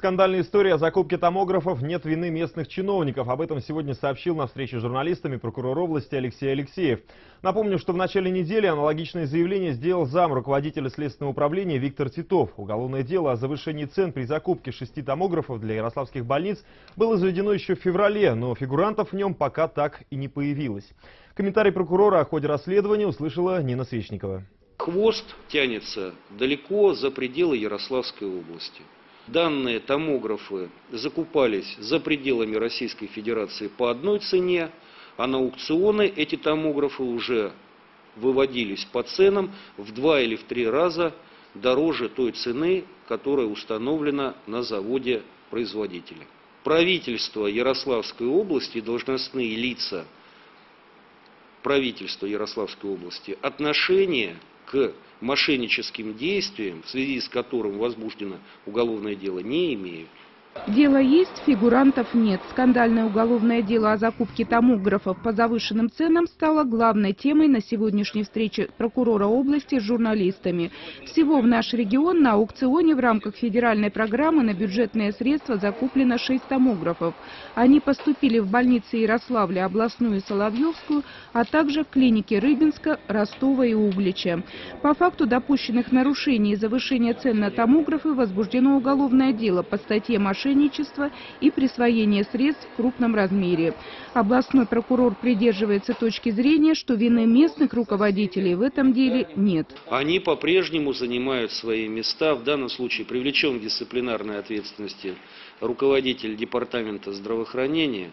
скандальной истории о закупке томографов нет вины местных чиновников. Об этом сегодня сообщил на встрече с журналистами прокурор области Алексей Алексеев. Напомню, что в начале недели аналогичное заявление сделал зам руководителя Следственного управления Виктор Титов. Уголовное дело о завышении цен при закупке 6 томографов для ярославских больниц было заведено еще в феврале, но фигурантов в нем пока так и не появилось. Комментарий прокурора о ходе расследования услышала Нина Свечникова. Хвост тянется далеко за пределы Ярославской области. Данные томографы закупались за пределами Российской Федерации по одной цене, а на аукционы эти томографы уже выводились по ценам в 2 или в 3 раза дороже той цены, которая установлена на заводе производителя. Правительство Ярославской области и должностные лица правительства Ярославской области отношения к мошенническим действиям, в связи с которым возбуждено уголовное дело, не имеют. Дело есть, фигурантов нет. Скандальное уголовное дело о закупке томографов по завышенным ценам стало главной темой на сегодняшней встрече прокурора области с журналистами. Всего в наш регион на аукционе в рамках федеральной программы на бюджетные средства закуплено 6 томографов. Они поступили в больницы Ярославля, областную и Соловьевскую, а также в клиники Рыбинска, Ростова и Углича. По факту допущенных нарушений и завышения цен на томографы возбуждено уголовное дело по статье «Мошенничество» и присвоение средств в крупном размере. Областной прокурор придерживается точки зрения, что вины местных руководителей в этом деле нет. Они по-прежнему занимают свои места. В данном случае привлечен к дисциплинарной ответственности руководитель департамента здравоохранения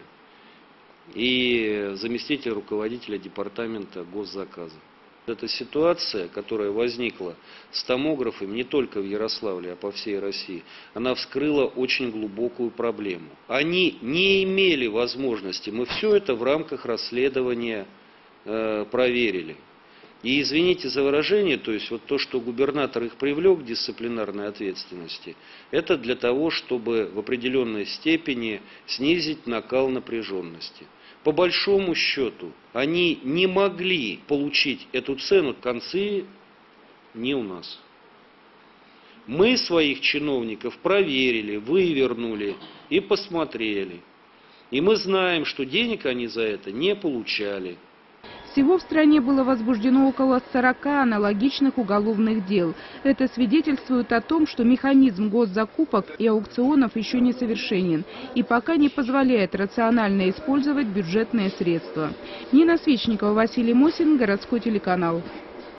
и заместитель руководителя департамента госзаказа. Эта ситуация, которая возникла с томографами не только в Ярославле, а по всей России, она вскрыла очень глубокую проблему. Они не имели возможности, мы все это в рамках расследования проверили. И извините за выражение, то есть вот то, что губернатор их привлек к дисциплинарной ответственности, это для того, чтобы в определенной степени снизить накал напряженности. По большому счету, они не могли получить эту цену, концы не у нас. Мы своих чиновников проверили, вывернули и посмотрели. И мы знаем, что денег они за это не получали. Всего в стране было возбуждено около 40 аналогичных уголовных дел. Это свидетельствует о том, что механизм госзакупок и аукционов еще не совершенен и пока не позволяет рационально использовать бюджетные средства. Нина Свечникова, Василий Мосин, городской телеканал.